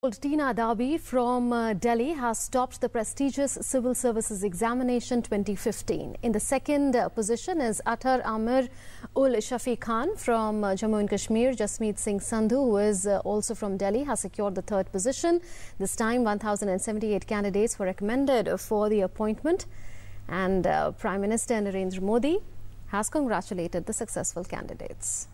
Tina Darby from Delhi has topped the prestigious Civil Services Examination 2015. In the second position is Athar Amir ul Shafi Khan from Jammu and Kashmir. Jasmeet Singh Sandhu, who is also from Delhi, has secured the third position. This time 1,078 candidates were recommended for the appointment, and Prime Minister Narendra Modi has congratulated the successful candidates.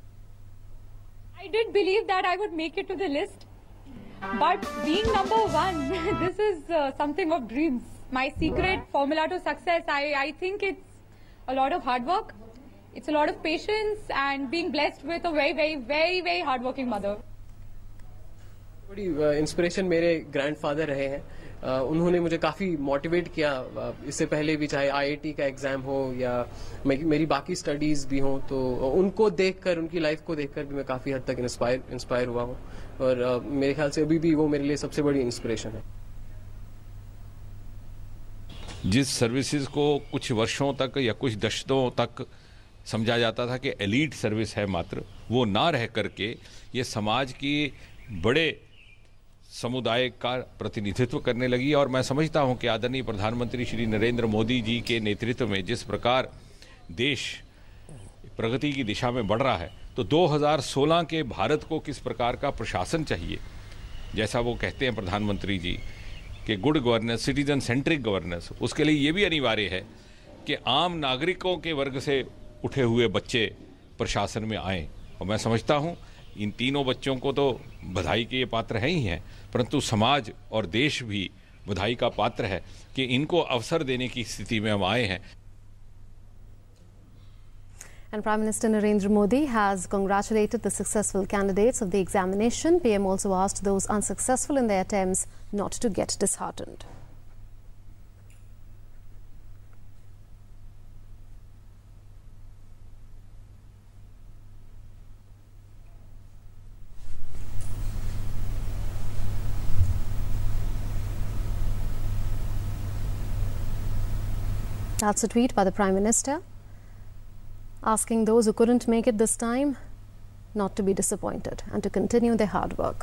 I did believe that I would make it to the list. But being number one, this is something of dreams. My secret formula to success, I think it's a lot of hard work, it's a lot of patience, and being blessed with a very hardworking mother. बड़ी inspiration मेरे grandfather रहे हैं. उन्होंने मुझे काफ़ी motivate किया. इससे पहले भी चाहे आईआईटी का एग्ज़ाम हो या मेरी बाकी स्टडीज़ भी हों, तो उनको देखकर, उनकी लाइफ को देखकर भी मैं काफ़ी हद तक इंस्पायर हुआ हूँ. और मेरे ख्याल से अभी भी वो मेरे लिए सबसे बड़ी इंस्पिरेशन है. जिस सर्विसेज को कुछ वर्षों तक या कुछ दशकों तक समझा जाता था कि एलीट सर्विस है मात्र, वो ना रह करके ये समाज की बड़े समुदाय का प्रतिनिधित्व करने लगी. और मैं समझता हूं कि आदरणीय प्रधानमंत्री श्री नरेंद्र मोदी जी के नेतृत्व में जिस प्रकार देश प्रगति की दिशा में बढ़ रहा है, तो 2016 के भारत को किस प्रकार का प्रशासन चाहिए, जैसा वो कहते हैं प्रधानमंत्री जी कि good governance, citizen centric governance, उसके लिए ये भी अनिवार्य है कि आम नागरिकों के वर्ग से उठे हुए बच्चे प्रशासन में आएँ. और मैं समझता हूँ इन तीनों बच्चों को तो बधाई के ये पात्र हैं ही हैं, परंतु समाज और देश भी बधाई का पात्र है कि इनको अवसर देने की स्थिति में हम आए हैं. And Prime Minister Narendra Modi has congratulated the successful candidates of the examination. PM also asked those unsuccessful in their attempts not to get disheartened. That's a tweet by the Prime Minister, asking those who couldn't make it this time not to be disappointed and to continue their hard work.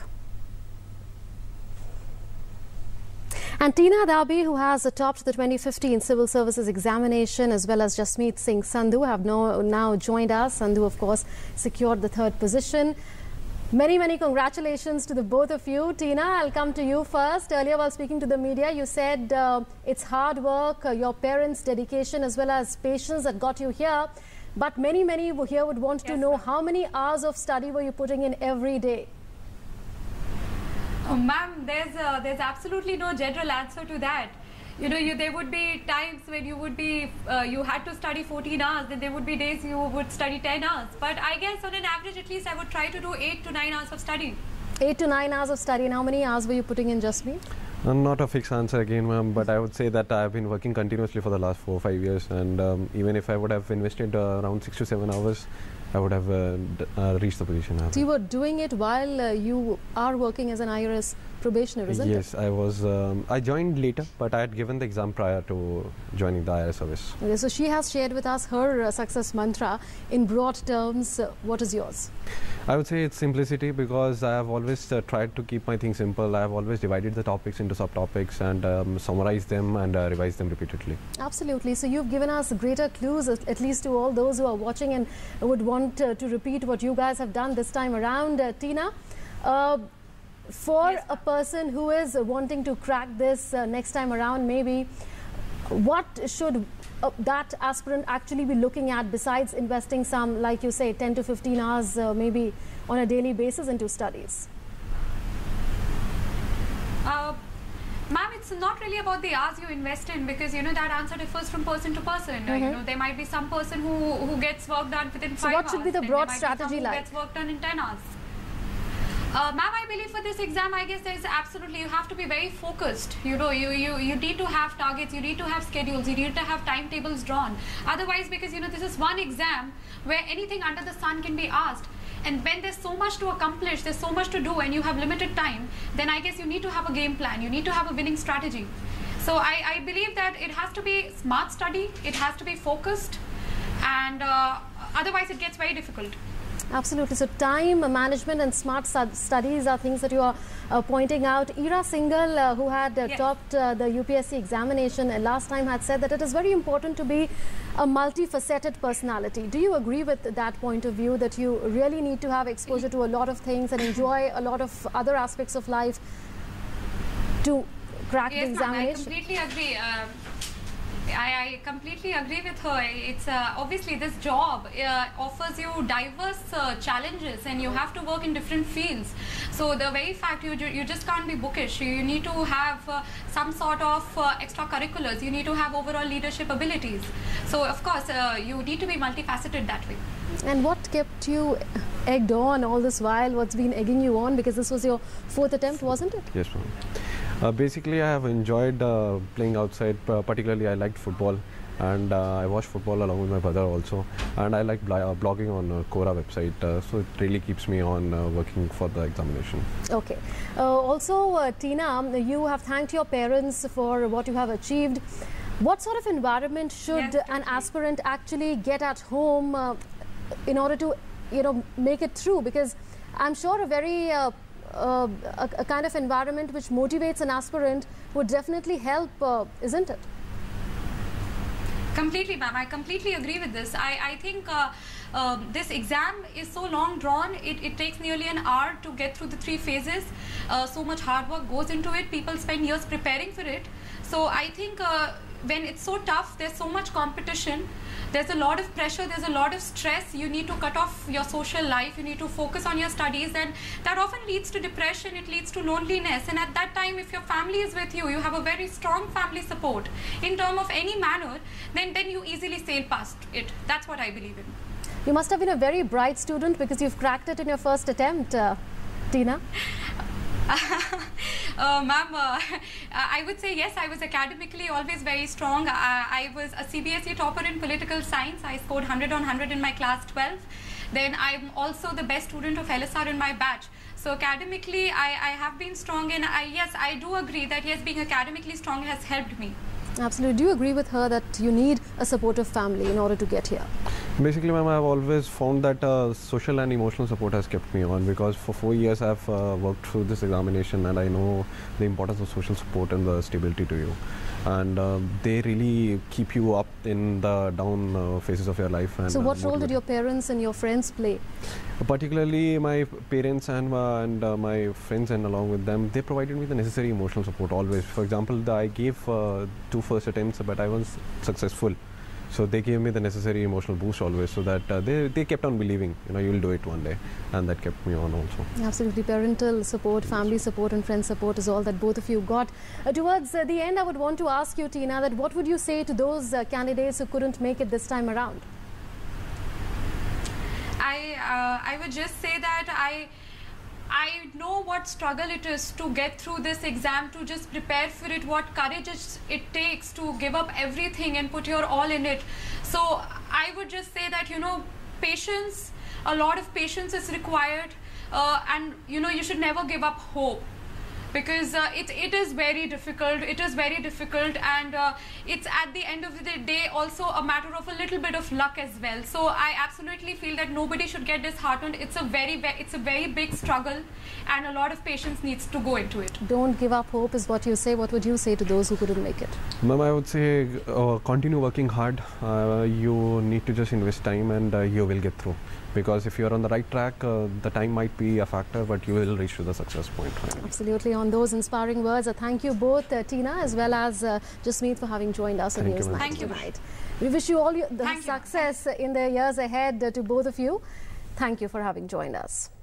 And Tina Darby, who has topped the 2015 Civil Services Examination, as well as Jasmeet Singh Sandhu, have now joined us. Sandhu, of course, secured the third position. Many congratulations to the both of you. Tina, I'll come to you first. Earlier, while speaking to the media, you said it's hard work, your parents' dedication as well as patience that got you here. But many here would want to know how many hours of study were you putting in every day? Ma'am, there's absolutely no general answer to that. You know, there would be times when you would be, you had to study 14 hours, then there would be days you would study 10 hours. But I guess on an average, at least I would try to do 8 to 9 hours of study. 8 to 9 hours of study. And how many hours were you putting in, Jasmeet? Not a fixed answer again, ma'am, but I would say that I've been working continuously for the last 4 or 5 years, and even if I would have invested around 6 to 7 hours, I would have reached the position. So you were doing it while you are working as an IRS probationer, isn't it? Yes, I was. I joined later, but I had given the exam prior to joining the IRS service. Okay, so she has shared with us her success mantra. In broad terms, what is yours? I would say it's simplicity, because I have always tried to keep my things simple. I have always divided the topics into subtopics and summarized them and revised them repeatedly. Absolutely. So you've given us greater clues, at least to all those who are watching and would want to repeat what you guys have done this time around. Tina, for a person who is wanting to crack this next time around, maybe, what should that aspirant actually be looking at besides investing some, like you say, 10 to 15 hours maybe on a daily basis into studies? Ma'am, it's not really about the hours you invest in, because you know that answer differs from person to person. You know, there might be some person who gets work done within 5 hours. So what should be the broad strategy like? Who gets work done in 10 hours. Ma'am, I believe for this exam, I guess there's absolutely, you have to be very focused. You know, you need to have targets, you need to have schedules, you need to have timetables drawn. Otherwise, because you know, this is one exam where anything under the sun can be asked. And when there's so much to accomplish, there's so much to do, and you have limited time, then I guess you need to have a game plan. You need to have a winning strategy. So I believe that it has to be smart study, it has to be focused, and otherwise it gets very difficult. Absolutely. So time management and smart studies are things that you are pointing out. Ira Singhal, who had topped the UPSC examination last time, had said that it is very important to be a multifaceted personality. Do you agree with that point of view, that you really need to have exposure to a lot of things and enjoy a lot of other aspects of life to crack the examination? I completely agree. I completely agree with her. It's obviously this job offers you diverse challenges, and you have to work in different fields. So the very fact you just can't be bookish. You need to have some sort of extracurriculars. You need to have overall leadership abilities. So of course you need to be multifaceted that way. And what kept you egged on all this while? What's been egging you on? Because this was your 4th attempt, wasn't it? Yes, ma'am. Basically, I have enjoyed playing outside. Particularly, I liked football, and I watched football along with my brother also. And I like blogging on Quora website, so it really keeps me on working for the examination. Okay. Also, Tina, you have thanked your parents for what you have achieved. What sort of environment should an aspirant actually get at home in order to, make it through? Because I'm sure a very a kind of environment which motivates an aspirant would definitely help, isn't it? Completely, ma'am. I completely agree with this. I think this exam is so long drawn. It takes nearly an hour to get through the 3 phases. So much hard work goes into it. People spend years preparing for it. So I think when it's so tough, there's so much competition. There's a lot of pressure, there's a lot of stress. You need to cut off your social life, you need to focus on your studies, and that often leads to depression, it leads to loneliness. And at that time, if your family is with you, you have a very strong family support in terms of any manner, then you easily sail past it. That's what I believe in. You must have been a very bright student because you've cracked it in your first attempt, Tina. Ma'am, I would say yes, I was academically always very strong. I was a CBSE topper in political science. I scored 100 on 100 in my class 12. Then I'm also the best student of LSR in my batch. So academically, I have been strong, and yes, I do agree that yes, being academically strong has helped me. Absolutely. Do you agree with her that you need a supportive family in order to get here? Basically, ma'am, I've always found that social and emotional support has kept me on, because for 4 years I've worked through this examination, and I know the importance of social support and the stability to you. And they really keep you up in the down phases of your life. And, so what role did your parents and your friends play? Particularly my parents and my friends, and along with them, they provided me the necessary emotional support always. For example, I gave 2 first attempts, but I was successful. So they gave me the necessary emotional boost always, so that they kept on believing, you'll do it one day, and that kept me on also. Absolutely. Parental support, family support and friend support is all that both of you got. Towards the end, I would want to ask you, Tina, that what would you say to those candidates who couldn't make it this time around? I would just say that I know what struggle it is to get through this exam, to just prepare for it, what courage it takes to give up everything and put your all in it. So I would just say that, patience, a lot of patience is required, and you should never give up hope, because it is very difficult. It is very difficult, and it's at the end of the day also a matter of a little bit of luck as well. So I absolutely feel that nobody should get disheartened. It's a very big struggle, and a lot of patience needs to go into it. Don't give up hope is what you say. What would you say to those who couldn't make it? Ma'am, I would say continue working hard. You need to just invest time, and you will get through. Because if you're on the right track, the time might be a factor, but you will reach to the success point. Absolutely. On those inspiring words, thank you both, Tina as well as Jasmeet, for having joined us in Newsmax tonight. We wish you all the success in the years ahead to both of you. Thank you for having joined us.